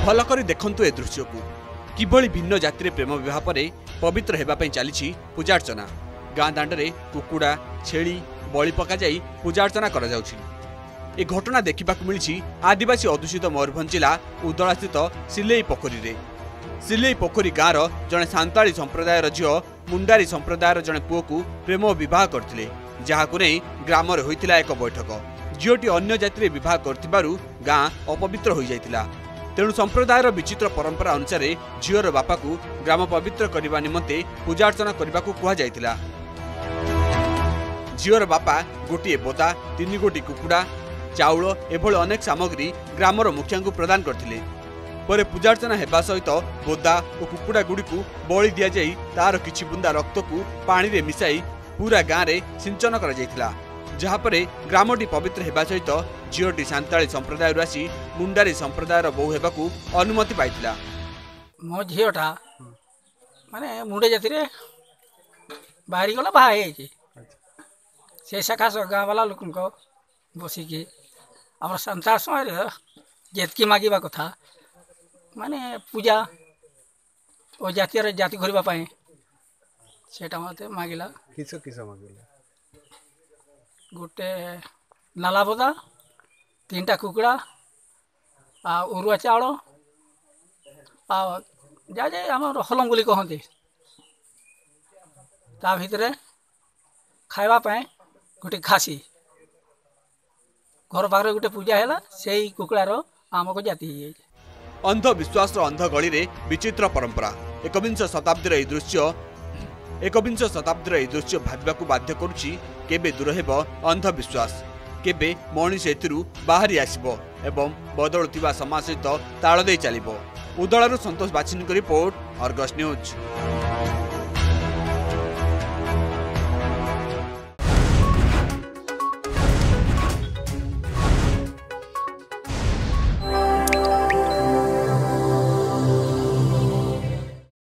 भल करी देखंतु ए दृश्य को किभली भिन्न जाति प्रेम विवाह पर पवित्र हेबापई चली पूजार्चना। गाँ दांडे कुकुड़ा छेली बलि पका जाई पूजार्चना करा जाउछि। ए घटना देखा मिली आदिवासी अधूषित मयूरभंज जिला उदला स्थित सिलेई पोखरी रे। सिलेई पोखरी गाँव जड़े सांताली संप्रदायर झील मुंडारी संप्रदायर जड़े पुओ को प्रेम विवाह करथिले, जहाकु नै ग्राम रे होइतिला एक बैठक। झीलटी अन्य जाति विवाह करथिबारु गाँ अपवित्र हो जाइतिला। तेणु संप्रदायर विचित्र परंपरा अनुसार झीवर बापा को ग्राम पवित्र करने निमंते पूजार्चना करने को कहा जाइतिला। झीवर बापा गोटे बोदा 3 गोटी कुकुड़ा चाउल एभली अनेक सामग्री ग्रामर मुखिया को प्रदान करथिले। परे पूजार्चना हेबा सहित बोदा और कुकुड़ा गुड़ी को बलि दिया जाई तार किछि बुंदा रक्त को पानी रे मिसाई पूरा गाँव में सिंचन करा जाइतिला, जहाँ पर ग्रामटी पवित्र हेबा सहित झीलटी सांताली संप्रदाय आसी मुंडारी संप्रदायर बहु हेबाकू अनुमति पाइतिला। मो झीलटा माने मुंडे जाति रे बाहरी गला बाहा हे से सकाश गाँव वाला लोक बसिकी आम संसार समय जेतकी मागिबा कथा माने पूजा और जाति जाति करने सेटा मते मागिला। किस मागिला? गोटे नाला बोदा 3टा कुकुड़ा आ उरुआ चाउल आ जा जाए आम हलम बोली कहते ता भितर खावाई गोटे खासी घर पाखे गोटे पूजा है से कुकुड़ार आमको जाति हो। अंधविश्वास अंध गली रे विचित्र परंपरा। एकविंश शताब्दी ए दृश्य भाविबाकू बाध्य करुछि केबे दूर हेबो अंधविश्वास, केबे मनीष एथिरु बाहरी आसिबो एवं बदलुथिबा समाज सहित ताल दे चलिबो। उदलारु Santosh Bachini report, Argus news.